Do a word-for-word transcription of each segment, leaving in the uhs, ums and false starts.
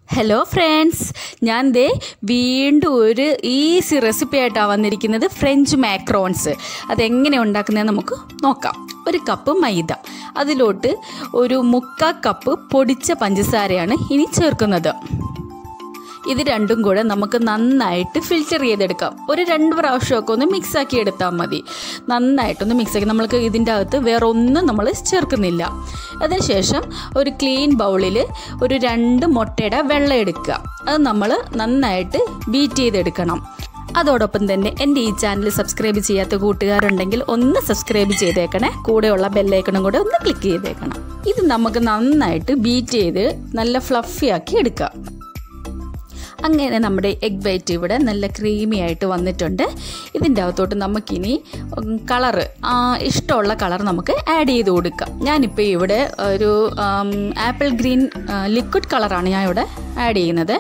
Hello friends, ഞാൻ ദേ വീണ്ടും ഒരു ഈസി റെസിപ്പി ആയിട്ടാണ് വന്നിരിക്കുന്നത്. French macarons. അതെങ്ങനെ ഉണ്ടാക്കുന്നതെന്ന് നമുക്ക് നോക്കാം. ഒരു കപ്പ് മൈദ, അതിലോട്ട് ഒരു മുക്കാൽ കപ്പ് പൊടിച്ച പഞ്ചസാരയാണ് ഇനി ചേർക്കുന്നത്. ഇത് രണ്ടും കൂടെ നമുക്ക് നന്നായിട്ട് ഫിൽറ്റർ ചെയ്തെടുക്കാം. ഒരു രണ്ട് പ്രാവശ്യമൊക്കെ ഒന്ന് മിക്സാക്കി എടുത്താൽ മതി. നന്നായിട്ടൊന്ന് മിക്സാക്കി, നമ്മൾക്ക് ഇതിൻ്റെ അകത്ത് വേറെ ഒന്നും നമ്മൾ ചേർക്കുന്നില്ല. അതിനുശേഷം ഒരു ക്ലീൻ ബൗളിൽ ഒരു രണ്ട് മുട്ടയുടെ വെള്ളം എടുക്കുക. അത് നമ്മൾ നന്നായിട്ട് ബീറ്റ് ചെയ്തെടുക്കണം. അതോടൊപ്പം തന്നെ എൻ്റെ ഈ ചാനൽ സബ്സ്ക്രൈബ് ചെയ്യാത്ത കൂട്ടുകാരുണ്ടെങ്കിൽ ഒന്ന് സബ്സ്ക്രൈബ് ചെയ്തേക്കണേ. കൂടെയുള്ള ബെല്ലൈക്കണും കൂടെ ഒന്ന് ക്ലിക്ക് ചെയ്തേക്കണം. ഇത് നമുക്ക് നന്നായിട്ട് ബീറ്റ് ചെയ്ത് നല്ല ഫ്ലഫി ആക്കി എടുക്കാം. അങ്ങനെ നമ്മുടെ എഗ് വൈറ്റ് ഇവിടെ നല്ല ക്രീമി ആയിട്ട് വന്നിട്ടുണ്ട്. ഇതിൻ്റെ അകത്തോട്ട് നമുക്കിനി കളറ്, ഇഷ്ടമുള്ള കളർ നമുക്ക് ആഡ് ചെയ്ത് കൊടുക്കാം. ഞാനിപ്പോൾ ഇവിടെ ഒരു ആപ്പിൾ ഗ്രീൻ ലിക്വിഡ് കളറാണ് ഞാൻ ഇവിടെ ആഡ് ചെയ്യുന്നത്.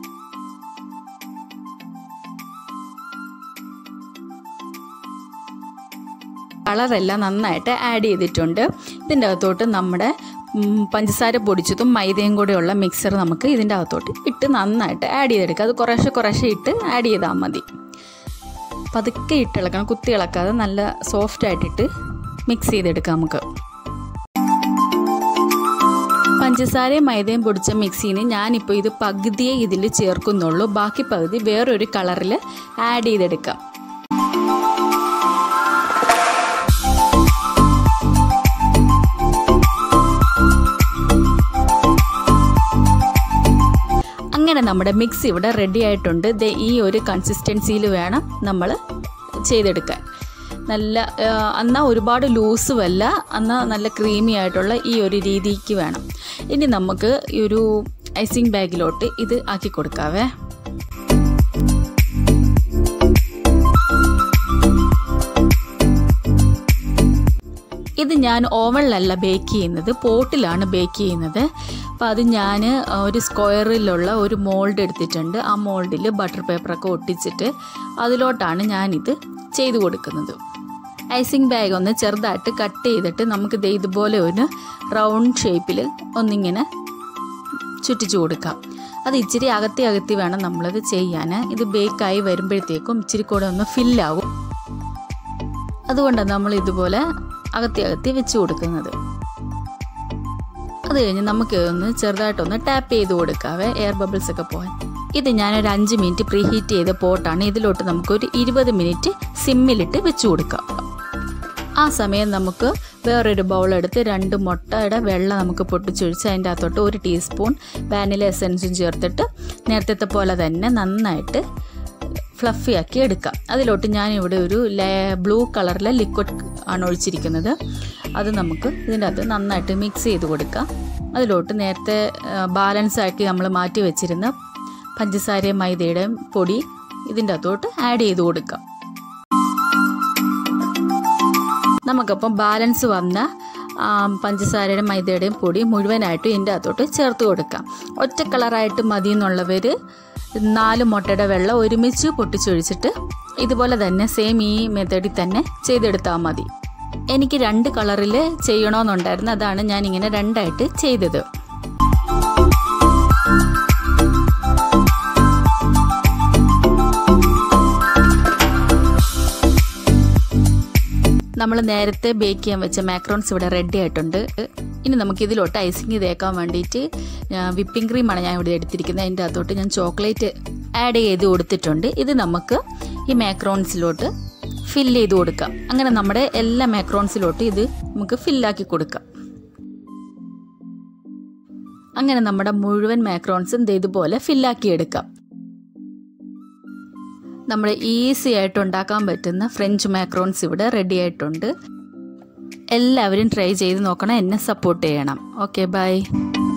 കളറെല്ലാം നന്നായിട്ട് ആഡ് ചെയ്തിട്ടുണ്ട്. ഇതിൻ്റെ അകത്തോട്ട് നമ്മുടെ പഞ്ചസാര പൊടിച്ചതും മൈദയും കൂടെയുള്ള മിക്സർ നമുക്ക് ഇതിൻ്റെ അകത്തോട്ട് ഇട്ട് നന്നായിട്ട് ആഡ് ചെയ്തെടുക്കുക. അത് കുറേശ്ശെ കുറേശ്ശെ ഇട്ട് ആഡ് ചെയ്താൽ മതി. പതുക്കെ ഇട്ട് ഇളക്കണം, കുത്തി ഇളക്കാതെ നല്ല സോഫ്റ്റായിട്ടിട്ട് മിക്സ് ചെയ്തെടുക്കാം നമുക്ക്. പഞ്ചസാരയും മൈദയും പൊടിച്ച മിക്സിന് ഞാനിപ്പോൾ ഇത് പകുതിയെ ഇതിൽ ചേർക്കുന്നുള്ളൂ. ബാക്കി പകുതി വേറൊരു കളറിൽ ആഡ് ചെയ്തെടുക്കാം. അങ്ങനെ നമ്മുടെ മിക്സ് ഇവിടെ റെഡി ആയിട്ടുണ്ട്. ഈ ഒരു കൺസിസ്റ്റൻസിയിൽ വേണം നമ്മൾ ചെയ്തെടുക്കാൻ. നല്ല എന്നാൽ ഒരുപാട് ലൂസും അല്ല, എന്നാൽ നല്ല ക്രീമി ആയിട്ടുള്ള ഈ ഒരു രീതിക്ക് വേണം. ഇനി നമുക്ക് ഈ ഒരു ഐസിങ് ബാഗിലോട്ട് ഇത് ആക്കി കൊടുക്കാവേ. ഇത് ഞാൻ ഓവനിലല്ല ബേക്ക് ചെയ്യുന്നത്, പോട്ടിലാണ് ബേക്ക് ചെയ്യുന്നത്. അപ്പോൾ അത് ഞാൻ ഒരു സ്ക്വയറിലുള്ള ഒരു മോൾഡ് എടുത്തിട്ടുണ്ട്. ആ മോൾഡിൽ ബട്ടർ പേപ്പറൊക്കെ ഒട്ടിച്ചിട്ട് അതിലോട്ടാണ് ഞാനിത് ചെയ്ത് കൊടുക്കുന്നത്. ഐസിങ് ബാഗ് ഒന്ന് ചെറുതായിട്ട് കട്ട് ചെയ്തിട്ട് നമുക്ക് ഇതുപോലെ ഒരു റൗണ്ട് ഷേപ്പിൽ ഒന്നിങ്ങനെ ചുറ്റിച്ചു കൊടുക്കാം. അത് ഇച്ചിരി അകത്തി അകത്തി വേണം നമ്മളത് ചെയ്യാൻ. ഇത് ബേക്കായി വരുമ്പോഴത്തേക്കും ഇച്ചിരി കൂടെ ഒന്ന് ഫില്ലാവും. അതുകൊണ്ടാണ് നമ്മൾ ഇതുപോലെ അകത്തി അകത്തി വെച്ച് കൊടുക്കുന്നത്. അത് കഴിഞ്ഞ് നമുക്ക് ഒന്ന് ചെറുതായിട്ടൊന്ന് ടാപ്പ് ചെയ്ത് കൊടുക്കാവേ, എയർ ബബിൾസ് ഒക്കെ പോകാൻ. ഇത് ഞാനൊരു അഞ്ച് മിനിറ്റ് പ്രീ ഹീറ്റ് ചെയ്ത പോട്ടാണ്. ഇതിലോട്ട് നമുക്കൊരു ഇരുപത് മിനിറ്റ് സിമ്മിലിട്ട് വെച്ച് കൊടുക്കാം. ആ സമയം നമുക്ക് വേറൊരു ബൗളെടുത്ത് രണ്ട് മുട്ടയുടെ വെള്ളം നമുക്ക് പൊട്ടിച്ചൊഴിച്ച് അതിൻ്റെ അകത്തോട്ട് ഒരു ടീസ്പൂൺ വാനില എസൻസും ചേർത്തിട്ട് നേരത്തെ പോലെ തന്നെ നന്നായിട്ട് ഫ്ലഫി ആക്കി എടുക്കാം. അതിലോട്ട് ഞാനിവിടെ ഒരു ബ്ലൂ കളറിലെ ലിക്വിഡ് ആണ് ഒഴിച്ചിരിക്കുന്നത്. അത് നമുക്ക് ഇതിൻ്റെ അകത്ത് നന്നായിട്ട് മിക്സ് ചെയ്ത് കൊടുക്കാം. അതിലോട്ട് നേരത്തെ ബാലൻസ് ആക്കി നമ്മൾ മാറ്റി വെച്ചിരുന്ന പഞ്ചസാരയും മൈദയുടെയും പൊടി ഇതിൻ്റെ അകത്തോട്ട് ആഡ് ചെയ്ത് കൊടുക്കാം. നമുക്കപ്പം ബാലൻസ് വന്ന പഞ്ചസാരയുടെ മൈദയുടെയും പൊടി മുഴുവനായിട്ടും ഇതിൻ്റെ അകത്തോട്ട് ചേർത്ത് കൊടുക്കാം. ഒറ്റ കളറായിട്ട് മതി എന്നുള്ളവർ നാല് മുട്ടയുടെ വെള്ളം ഒരുമിച്ച് പൊട്ടിച്ചൊഴിച്ചിട്ട് ഇതുപോലെ തന്നെ സെയിം ഈ മെത്തേഡിൽ തന്നെ ചെയ്തെടുത്താൽ മതി. എനിക്ക് രണ്ട് കളറിൽ ചെയ്യണമെന്നുണ്ടായിരുന്നു, അതാണ് ഞാനിങ്ങനെ രണ്ടായിട്ട് ചെയ്തത്. നമ്മൾ നേരത്തെ ബേക്ക് ചെയ്യാൻ വെച്ച മാക്രോൺസ് ഇവിടെ റെഡി ആയിട്ടുണ്ട്. ഇനി നമുക്ക് ഇതിലോട്ട് ഐസിങ് തേക്കാൻ വേണ്ടിയിട്ട് വിപ്പിംഗ് ക്രീമാണ് ഞാൻ ഇവിടെ എടുത്തിരിക്കുന്നത്. അതിൻ്റെ അകത്തോട്ട് ഞാൻ ചോക്ലേറ്റ് ആഡ് ചെയ്ത് കൊടുത്തിട്ടുണ്ട്. ഇത് നമുക്ക് ഈ മാക്രോൺസിലോട്ട് ഫില്ല് ചെയ്ത് കൊടുക്കാം. അങ്ങനെ നമ്മുടെ എല്ലാ മാക്രോൺസിലോട്ടും ഇത് നമുക്ക് ഫില്ലാക്കി കൊടുക്കാം. അങ്ങനെ നമ്മുടെ മുഴുവൻ മാക്രോൺസും ഇതുപോലെ ഫില്ലാക്കി എടുക്കാം. നമ്മൾ ഈസി ആയിട്ട് ഉണ്ടാക്കാൻ പറ്റുന്ന ഫ്രഞ്ച് മാക്രോൺസ് ഇവിടെ റെഡി ആയിട്ടുണ്ട്. എല്ലാവരും ട്രൈ ചെയ്ത് നോക്കണം, എന്നെ സപ്പോർട്ട് ചെയ്യണം. Okay, by.